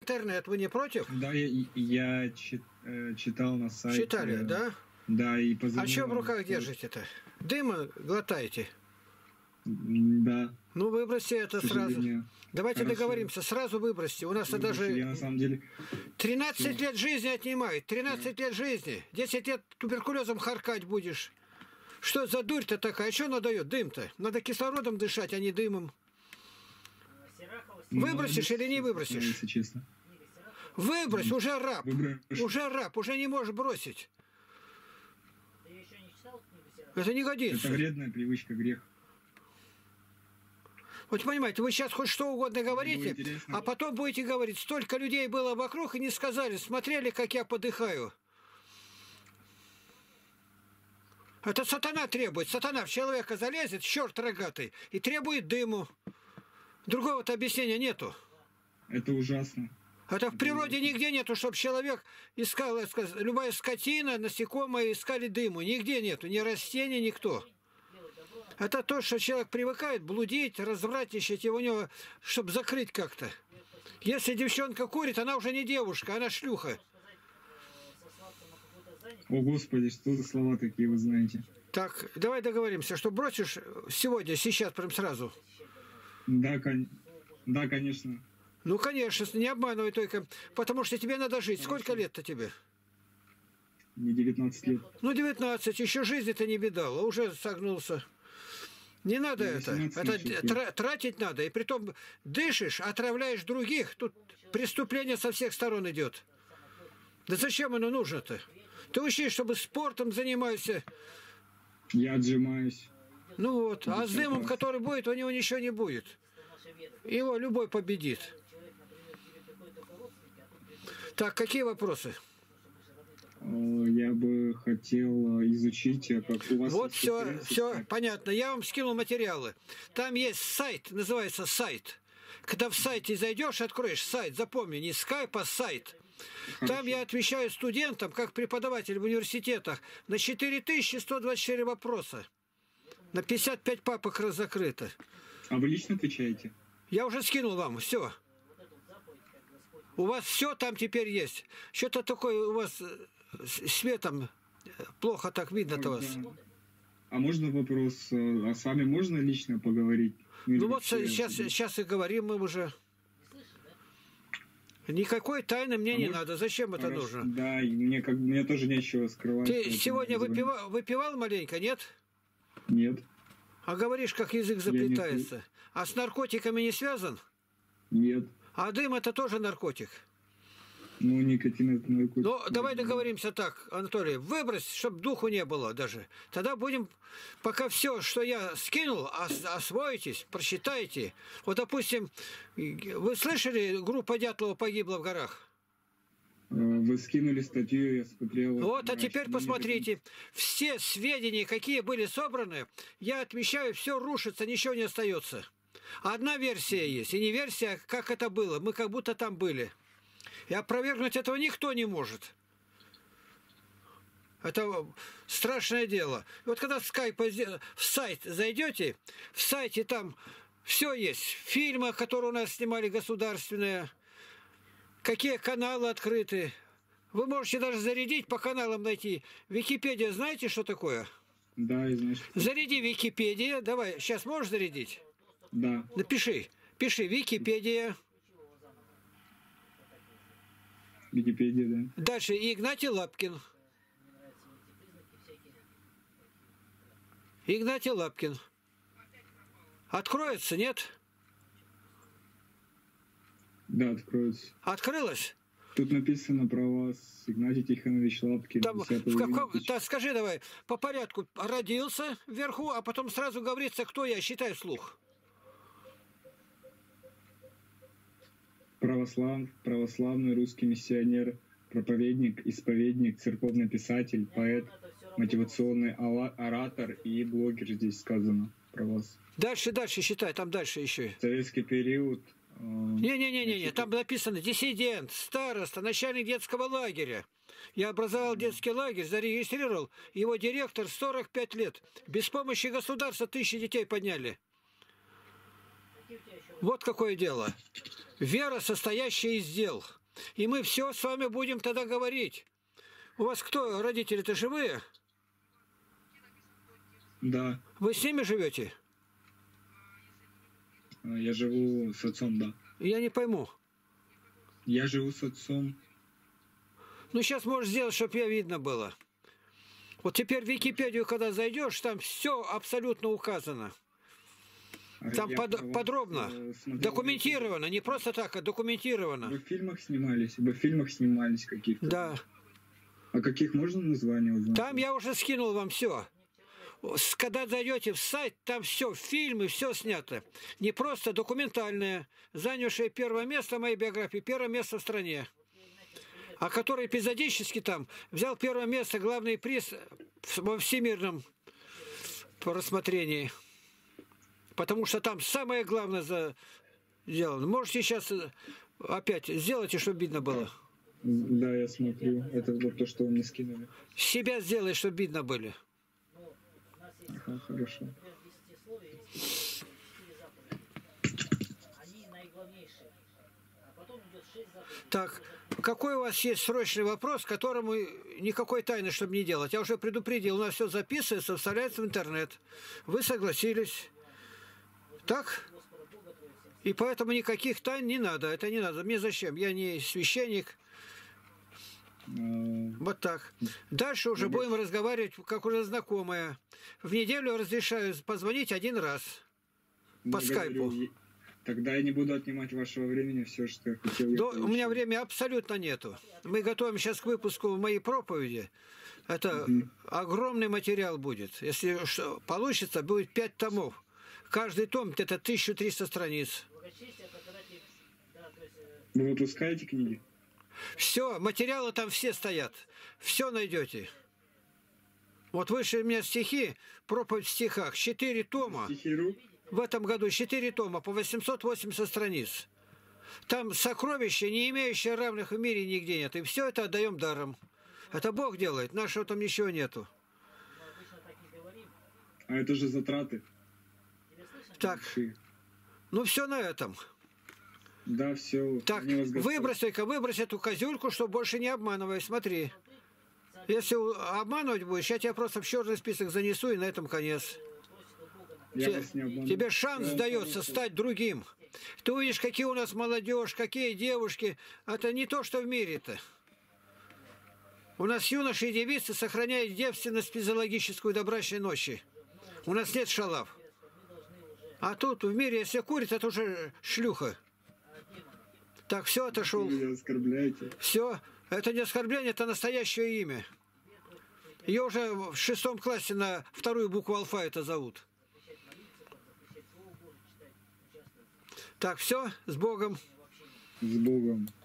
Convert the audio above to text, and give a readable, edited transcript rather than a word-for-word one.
интернет, вы не против? Да, я читал на сайте. Читали, да? Да, и А позвонил. что в руках держите-то? Дыма глотаете? Да. Ну, выбросьте это сразу. Давайте Хорошо. договоримся, сразу выбросьте. У нас это даже Я на самом деле... 13 лет жизни отнимает, 13 лет жизни. 10 лет туберкулезом харкать будешь. Что за дурь-то такая? Что она дает? Дым-то. Надо кислородом дышать, а не дымом. Выбросишь или не выбросишь? Если честно. Выбрось, уже раб. Выбрось. Уже раб, уже не можешь бросить. Это не годится. Это вредная привычка, грех. Вот понимаете, вы сейчас хоть что угодно говорите, а потом будете говорить, столько людей было вокруг и не сказали, смотрели, как я подыхаю. Это сатана требует. Сатана в человека залезет, черт рогатый, и требует дыму. Другого-то объяснения нету. Это ужасно. Это в природе нигде нету, чтобы человек искал, любая скотина, насекомые искали дыму. Нигде нету, ни растения, никто. Это то, что человек привыкает блудить, развратничать, и у него, чтобы закрыть как-то. Если девчонка курит, она уже не девушка, она шлюха. О, Господи, что за слова такие вы знаете? Так, давай договоримся, что бросишь сегодня, сейчас, прям сразу. Да, да, конечно. Ну, конечно, не обманывай только, потому что тебе надо жить. Сколько лет-то тебе? Мне 19 лет. Ну, 19, еще жизни-то не видал, а уже согнулся. Не надо это. Это тратить надо. И притом дышишь, отравляешь других. Тут преступление со всех сторон идет. Да зачем оно нужно-то? Ты учи, чтобы спортом занимаешься. Я отжимаюсь. Ну вот. А с дымом, который будет, у него ничего не будет. Его любой победит. Так, какие вопросы? Я бы хотел изучить, как у вас... Вот все понятно. Я вам скинул материалы. Там есть сайт, называется сайт. Когда в сайте зайдешь, откроешь сайт, запомни, не скайп, а сайт. Там я отвечаю студентам, как преподаватель в университетах, на 4124 вопроса. На 55 папок закрыто. А вы лично отвечаете? Я уже скинул вам, все. У вас все там теперь есть. Что-то такое у вас светом плохо так видно-то вас. А можно вопрос? А с вами можно лично поговорить? Ну вот сейчас и говорим мы уже. Никакой тайны мне не надо. Зачем это нужно? Да, мне тоже нечего скрывать. Ты сегодня выпивал маленько, нет? Нет. А говоришь, как язык заплетается. А с наркотиками не связан? Нет. А дым это тоже наркотик? Ну, никотин это наркотик. Ну, давай договоримся так, Анатолий. Выбрось, чтобы духу не было даже. Тогда будем, пока все, что я скинул, освоитесь, просчитайте. Вот, допустим, вы слышали, группа Дятлова погибла в горах? Вы скинули статью, я смотрел. Вот, а теперь посмотрите. Все сведения, какие были собраны, я отмечаю, все рушится, ничего не остается. Одна версия есть, и не версия, как это было. Мы как будто там были. И опровергнуть этого никто не может. Это страшное дело. Вот когда в сайт зайдете, в сайте там все есть. Фильмы, которые у нас снимали государственные, какие каналы открыты. Вы можете даже зарядить, по каналам найти. Википедия, знаете, что такое? Да, я знаю. Заряди Википедия. Давай, сейчас можешь зарядить? Да. Напиши. Пиши Википедия. Википедия, да. Дальше Игнатий Лапкин. Игнатий Лапкин. Откроется, нет? Да, откроется. Открылось? Тут написано про вас, Игнатий Тихонович Лапкин. Там, в каком, да, скажи давай, по порядку. Родился вверху, а потом сразу говорится, кто я, считай вслух. Православный русский миссионер, проповедник, исповедник, церковный писатель, поэт, мотивационный оратор и блогер, здесь сказано про вас. Дальше считай, там дальше еще. Советский период. Не, там написано диссидент, староста, начальник детского лагеря. Я образовал детский лагерь, зарегистрировал, его директор 45 лет. Без помощи государства 1000 детей подняли. Вот какое дело. Вера, состоящая из дел. И мы все с вами будем тогда говорить. У вас кто, родители-то живые? Да. Вы с ними живете? Я живу с отцом, да. Я не пойму. Я живу с отцом. Ну, сейчас можешь сделать, чтобы я видно было. Вот теперь в Википедию, когда зайдешь, там все абсолютно указано. Там подробно, документировано, не просто так, а документировано. Вы в фильмах снимались каких-то? Да. А каких можно названия узнать? Там я уже скинул вам все. Когда зайдете в сайт, там все, фильмы, все снято. Не просто документальное, занявшее первое место в моей биографии, первое место в стране. А который эпизодически там взял первое место, главный приз во всемирном рассмотрении. Потому что там самое главное сделано. Можете сейчас опять сделайте, чтобы видно было. Да, я смотрю. Это вот то, что вы мне скинули. Себя сделай, чтобы видно были. Ага, хорошо. Так, какой у вас есть срочный вопрос, которому никакой тайны, чтобы не делать? Я уже предупредил, у нас все записывается, вставляется в интернет. Вы согласились. Так? И поэтому никаких тайн не надо. Это не надо. Мне зачем? Я не священник. Вот так. Дальше уже будем разговаривать, как уже знакомые. В неделю разрешаю позвонить один раз. По скайпу. Тогда я не буду отнимать вашего времени, все, что я хотел. У меня времени абсолютно нету. Мы готовим сейчас к выпуску моей проповеди. Это огромный материал будет. Если получится, будет 5 томов. Каждый том это 1300 страниц. Вы выпускаете книги? Все, материалы там все стоят. Все найдете. Вот вышли у меня стихи, проповедь в стихах, 4 тома. Стихиру? В этом году 4 тома по 880 страниц. Там сокровища, не имеющие равных в мире нигде нет. И все это отдаем даром. Это Бог делает, нашего там ничего нету. А это же затраты. Так, ну все на этом. Да, все. Так, выбрось эту козюльку, чтобы больше не обманывай. Смотри. Если обманывать будешь, я тебя просто в черный список занесу, и на этом конец. Тебе шанс дается стать другим. Ты увидишь, какие у нас молодежь, какие девушки. Это не то, что в мире-то. У нас юноши и девицы сохраняют девственность физиологическую до брачной ночи. У нас нет шалав. А тут в мире, если курит, это уже шлюха. Так, все, отошел. Вы меня оскорбляете. Все. Это не оскорбление, это настоящее имя. Ее уже в 6 классе на 2-ю букву алфавита зовут. Так, все, с Богом. С Богом.